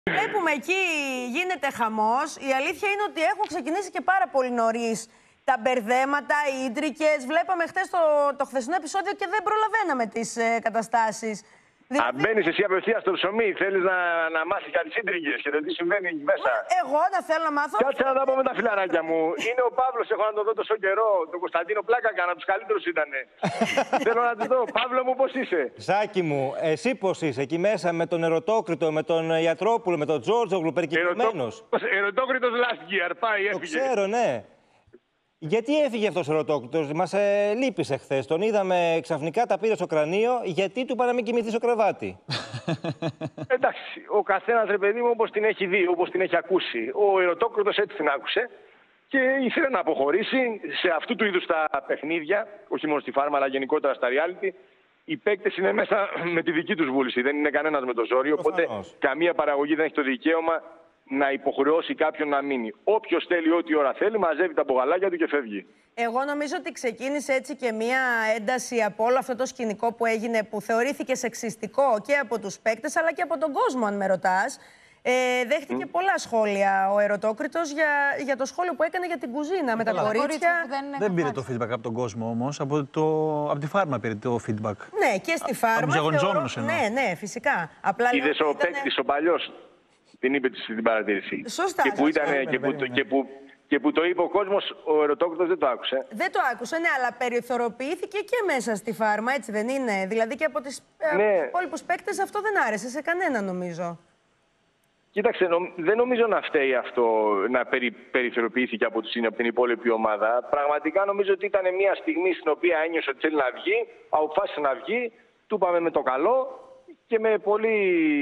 Βλέπουμε εκεί γίνεται χαμός. Η αλήθεια είναι ότι έχουν ξεκινήσει και πάρα πολύ νωρίς τα μπερδέματα, οι ίντρικες. Βλέπαμε χτες το χθεσινό επεισόδιο και δεν προλαβαίναμε τις καταστάσεις. Δηλαδή... μπαίνεις εσύ απευθείας στο ψωμί, θέλεις να μάθεις κάτι ίντρικες και το τι συμβαίνει εκεί μέσα. Εγώ να θέλω να μάθω. Κάτσε να τα πω με τα φιλαράκια μου. Είναι ο Παύλος, έχω να τον δω τόσο καιρό. Τον Κωνσταντίνο πλάκα κάνα, τους καλύτερους ήτανε. Θέλω να του δω. Παύλο μου, πώς είσαι? Σάκη μου, εσύ πώς είσαι εκεί μέσα με τον Ερωτόκριτο, με τον Ιατρόπουλο, με τον Τζόρτζογλου, περικυκλωμένος? Ερωτόκριτος last year, πάει, έφυγε. Το ξέρω, ναι. Γιατί έφυγε αυτός ο Ερωτόκριτος? Μας λείπησε χθες. Τον είδαμε ξαφνικά, τα πήρε στο κρανίο. Γιατί του είπα να μην κοιμηθεί στο κρεβάτι? Εντάξει, ο καθένας, ρε παιδί μου, όπως την έχει δει, όπως την έχει ακούσει. Ο Ερωτόκριτος έτσι την άκουσε και ήθελε να αποχωρήσει σε αυτού του είδους τα παιχνίδια, όχι μόνο στη φάρμα, αλλά γενικότερα στα reality. Οι παίκτες είναι μέσα με τη δική τους βούληση. Δεν είναι κανένας με το ζόρι. Οπότε καμία παραγωγή δεν έχει το δικαίωμα να υποχρεώσει κάποιον να μείνει. Όποιος θέλει ό,τι ώρα θέλει, μαζεύει τα μπογαλάκια του και φεύγει. Εγώ νομίζω ότι ξεκίνησε έτσι και μία ένταση από όλο αυτό το σκηνικό που έγινε, που θεωρήθηκε σεξιστικό και από τους παίκτες, αλλά και από τον κόσμο, αν με ρωτάς. Δέχτηκε πολλά σχόλια ο Ερωτόκριτος για το σχόλιο που έκανε για την κουζίνα με τα κορίτσια. Δεν πήρε το feedback από τον κόσμο όμως, από τη φάρμα πήρε το feedback. Ναι, και στη φάρμα. Από τους αγωνιζόμενους εννοώ. Ναι, φυσικά. Απλά είδες ο παίκτης, ο παλιός, την είπε στην παρατήρηση. Σωστά. Και που το είπε ο κόσμος, ο Ερωτόκριτος δεν το άκουσε. Δεν το άκουσε, ναι, αλλά περιθωριοποιήθηκε και μέσα στη φάρμα, έτσι δεν είναι? Δηλαδή και από τις υπόλοιπους παίκτες αυτό δεν άρεσε σε κανένα, νομίζω. Κοίταξε, δεν νομίζω να φταίει αυτό να περιθωριοποιήθηκε από την υπόλοιπη ομάδα. Πραγματικά νομίζω ότι ήταν μια στιγμή στην οποία ένιωσε ότι θέλει να βγει, αποφάσισε να βγει, του είπαμε με το καλό και με πολύ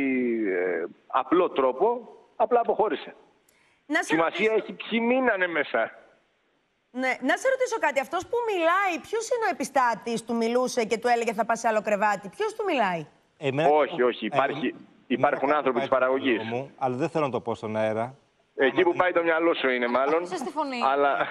απλό τρόπο απλά αποχώρησε. Σημασία έχει ποιοι μείνανε μέσα. Ναι. Να σε ρωτήσω κάτι. Αυτός που μιλάει, ποιος είναι ο επιστάτης, του μιλούσε και του έλεγε θα πας σε άλλο κρεβάτι? Ποιος του μιλάει? Όχι. Υπάρχουν άνθρωποι της παραγωγής. Αλλά δεν θέλω να το πω στον αέρα. Εκεί που πάει το μυαλό σου είναι μάλλον. Στη φωνή.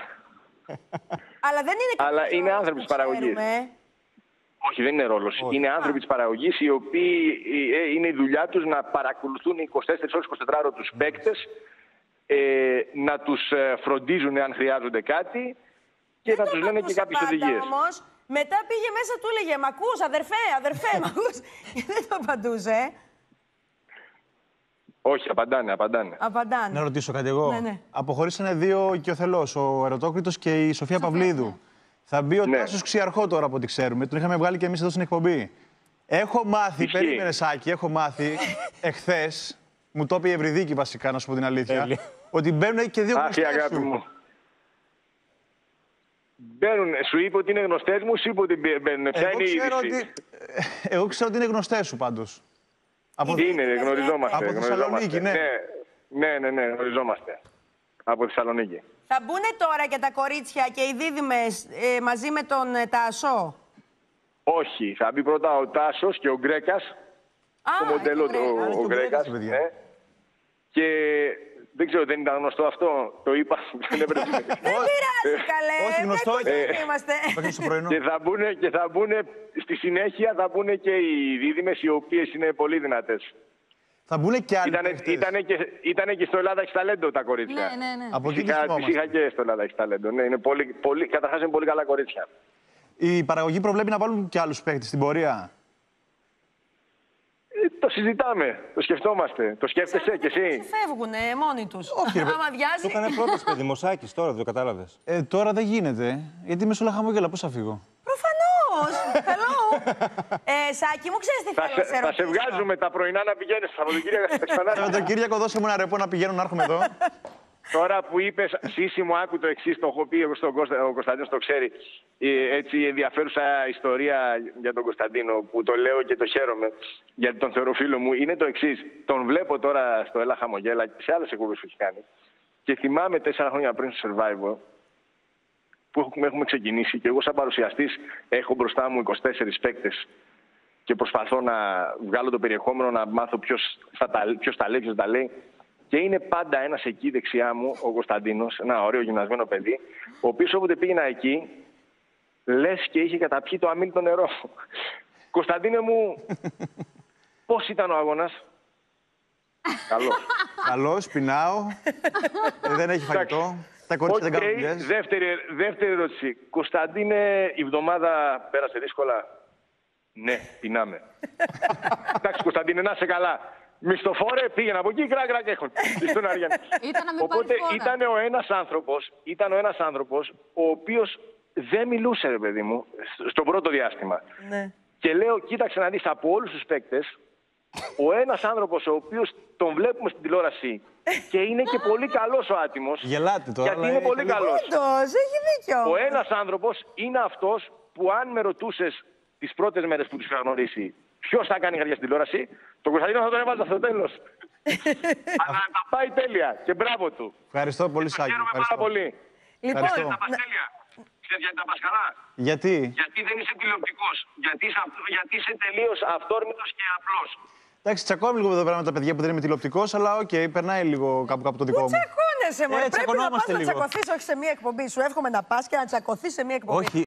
Αλλά δεν είναι αλλά είναι άνθρωποι της παραγωγής. Όχι, δεν είναι ρόλος. Είναι άνθρωποι της παραγωγής οι οποίοι είναι η δουλειά τους να παρακολουθούν 24 ώρες 24 ώρες τους παίκτες, να τους φροντίζουν αν χρειάζονται κάτι και να τους λένε και κάποιες οδηγίες. Όμως, μετά πήγε μέσα, του έλεγε «Μ' ακούς, αδερφέ, μ' ακούς?» και δεν το απαντούσε. Όχι, απαντάνε. Να ρωτήσω κάτι εγώ. Ναι. Αποχωρήσανε δύο οικειοθελώς, ο Ερωτόκριτος και η Σοφία Παυλίδου. Ναι. Θα μπει ο Τάσος Ξιαρχό τώρα από ό,τι ξέρουμε. Τον είχαμε βγάλει και εμείς εδώ στην εκπομπή. Έχω μάθει, περίμενε Σάκη, έχω μάθει εχθές, μου το είπε η Ευρυδίκη βασικά, να σου πω την αλήθεια, ότι μπαίνουν και δύο γνωστές σου. Μπαίνουν, σου είπε ότι είναι γνωστές μου, σου είπε ότι μπαίνουν. Ποια είναι η είδηση? Εγώ ξέρω ότι είναι γνωστές σου πάντως. Είναι, γνωριζόμαστε. Από Θεσσαλονίκη, ναι. Ναι, γνωριζόμαστε. Από Θεσσαλονίκη. Θα μπουν τώρα και τα κορίτσια και οι δίδυμες μαζί με τον Τάσο? Όχι, θα μπει πρώτα ο Τάσος και ο Γκρέκας. Το μοντέλο ο Γκρέκας. Ναι. Και δεν ξέρω, δεν ήταν γνωστό αυτό. Το είπα. Δεν πειράζει, καλέ. Όχι γνωστό. Και θα μπουν στη συνέχεια και οι δίδυμες, οι οποίες είναι πολύ δυνατές. Θα μπουν και άλλοι. Ήτανε και στο Ελλάδα έχει ταλέντο τα κορίτσια. Ναι. Από εκεί τις είχα και στο Ελλάδα έχει ταλέντο. Ναι, καταρχάς είναι πολύ καλά κορίτσια. Η παραγωγή προβλέπει να βάλουν και άλλους παίκτες στην πορεία? Το συζητάμε, το σκεφτόμαστε. Το σκέφτεσαι κι εσύ? Φεύγουνε μόνοι τους. Όχι, άμα βιάζει. Το έκανε πρώτος παιδί Μωσάκης, τώρα δεν το κατάλαβες? Τώρα δεν γίνεται, γιατί είμαι σε όλα χαμόγελα. Πώς θα φύγω? Προφανώς. Hello. Σάκη μου, ξέρεις τι θέλω να σε ρωτήσω? Θα σε βγάζουμε τα πρωινά να πηγαίνεις. Σαββατοκύριακο δώσε μου ένα ρεπό να πηγαίνω να έρχομαι εδώ. Τώρα που είπες, Σύση μου, άκου το εξής, το έχω πει εγώ ο Κωνσταντίνος το ξέρει. Έτσι ενδιαφέρουσα ιστορία για τον Κωνσταντίνο που το λέω και το χαίρομαι γιατί τον θεωρώ φίλο μου. Είναι το εξής. Τον βλέπω τώρα στο Έλα Χαμογέλα και σε άλλες εκπομπές που έχει κάνει. Και θυμάμαι 4 χρόνια πριν στο Survivor που έχουμε ξεκινήσει και εγώ σαν παρουσιαστής έχω μπροστά μου 24 παίκτες και προσπαθώ να βγάλω το περιεχόμενο, να μάθω ποιος τα λέει, ποιος τα λέει. Και είναι πάντα ένας εκεί δεξιά μου, ο Κωνσταντίνος, ένα ωραίο γυμνασμένο παιδί, ο οποίος όποτε πήγαινα εκεί, λες και είχε καταπιεί το αμήλυτο νερό. Κωνσταντίνε μου, πώς ήταν ο αγώνας? Καλός, πεινάω. Δεν έχει φαγητό. Τα κορίτσια δεν κάνουν δουλειές. Δεύτερη ερώτηση. Κωνσταντίνε, η εβδομάδα πέρασε δύσκολα? Ναι, πεινάμε. Εντάξει, Κωνσταντίνε, να είσαι καλά. Μισθοφόρε, πήγαινε από εκεί, κράκ έχουν. Οπότε ήταν ο ένας άνθρωπος ο οποίος δεν μιλούσε, ρε παιδί μου, στο πρώτο διάστημα. Ναι. Και λέω, κοίταξε να δεις, από όλους τους παίκτες, ο ένας άνθρωπος ο οποίος τον βλέπουμε στην τηλεόραση και είναι και πολύ καλός ο άτιμος. Γελάτε τώρα. Γιατί είναι πολύ καλός. Όντως, έχει δίκιο. Ο ένας άνθρωπος είναι αυτός που, αν με ρωτούσες τις πρώτες μέρες που τους είχα γνωρίσει, ποιος θα κάνει καρδιά στην τηλεόραση, τον Κωνσταντίνο θα τον έβαζα στο τέλος. Αλλά τα πάει τέλεια και μπράβο του. Ευχαριστώ πολύ, Σάκη. Χαίρομαι πάρα πολύ. Λοιπόν, Ευχαριστώ. Τα πας τέλεια. Ξέρεις γιατί τα πας καλά? Γιατί? Γιατί δεν είσαι τηλεοπτικός. Γιατί είσαι τελείως αυθόρμητος και απλός. Εντάξει, τσακώνουμε λίγο εδώ πέρα με τα παιδιά που δεν είμαι τηλεοπτικός, αλλά οκ, περνάει λίγο κάπου το δικό μου. τσακώνεσαι, μωρέ. Πρέπει να πας τσακωνόμαστε να λίγο. τσακωθείς, όχι σε μία εκπομπή. Σου εύχομαι να πας και να τσακωθείς σε μία εκπομπή. Όχι,